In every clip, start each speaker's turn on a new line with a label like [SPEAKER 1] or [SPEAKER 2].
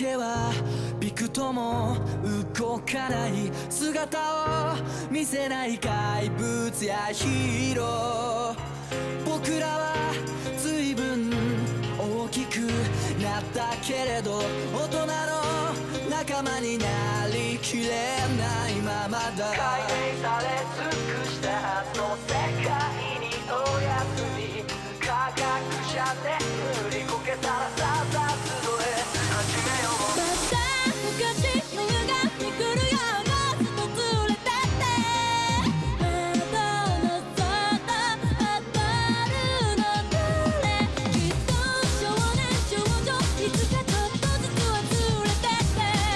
[SPEAKER 1] けはびくとも動かない姿を見せない怪物やヒーロー。僕らは随分大きくなったけれど大人の仲間になりきれないままだ。改変され尽くしたはずの世界におやすみ。科学者で塗りこけたらさっさと始めよう。
[SPEAKER 2] また昔の歪み来るよゴースト連れてって窓の外当たるの誰きっと少年少女いつかちょっとずつ忘れてって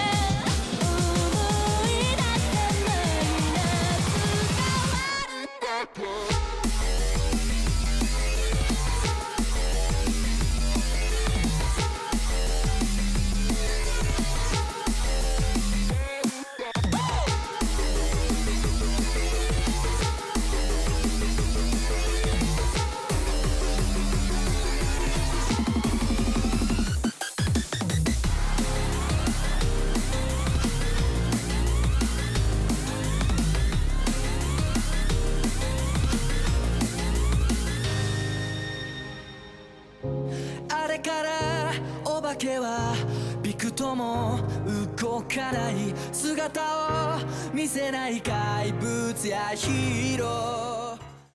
[SPEAKER 2] 思い出せない夏が終わるだけ。
[SPEAKER 1] あれからお化けはびくとも動かない姿を見せない怪物やヒーロー。